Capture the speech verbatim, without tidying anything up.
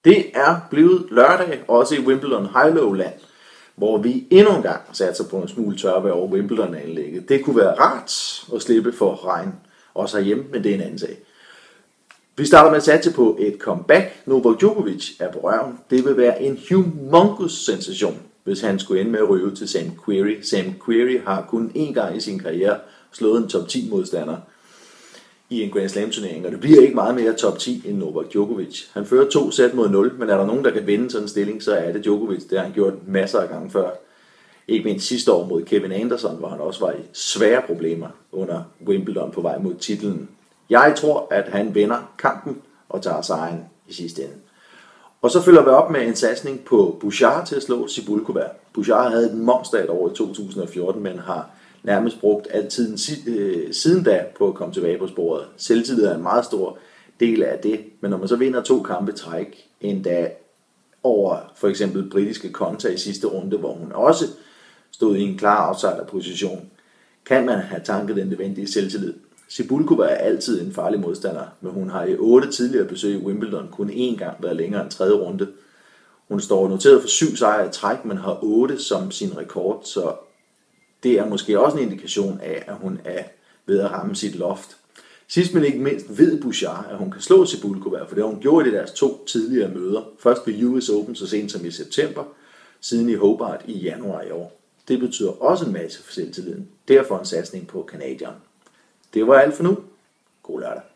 Det er blevet lørdag, også i Wimbledon High-Low-land, hvor vi endnu en gang satser på en smule tørvejr over Wimbledon-anlægget. Det kunne være rart at slippe for regn, også herhjemme, men det er en anden sag. Vi starter med at satse på et comeback. Novak Djokovic er på røven. Det vil være en humongous sensation, hvis han skulle ende med at ryge til Sam Querrey. Sam Querrey har kun én gang i sin karriere slået en top ti modstander i en Grand Slam turnering, og det bliver ikke meget mere top ti end Novak Djokovic. Han fører to sæt mod nul, men er der nogen, der kan vinde sådan en stilling, så er det Djokovic. Det har han gjort masser af gange før. Ikke mindst sidste år mod Kevin Anderson, hvor han også var i svære problemer under Wimbledon på vej mod titlen. Jeg tror, at han vinder kampen og tager sejren i sidste ende. Og så følger vi op med en satsning på Bouchard til at slå Cibulkova. Bouchard havde et monster år i to tusind og fjorten, men har nærmest brugt al tiden siden da på at komme tilbage på sporet. Selvtillid er en meget stor del af det, men når man så vinder to kampe træk, endda over for eksempel britiske Konta i sidste runde, hvor hun også stod i en klar outsider-position, kan man have tanket den nødvendige selvtillid. Cibulkova er altid en farlig modstander, men hun har i otte tidligere besøg i Wimbledon kun én gang været længere end tredje runde. Hun står noteret for syv sejre i træk, men har otte som sin rekord, så det er måske også en indikation af, at hun er ved at ramme sit loft. Sidst men ikke mindst ved Bouchard, at hun kan slå Cibulkova, for det har hun gjort i deres to tidligere møder. Først ved U S Open så sent som i september, siden i Hobart i januar i år. Det betyder også en masse for selvtilliden. Derfor en satsning på canadieren. Det var alt for nu. God lørdag.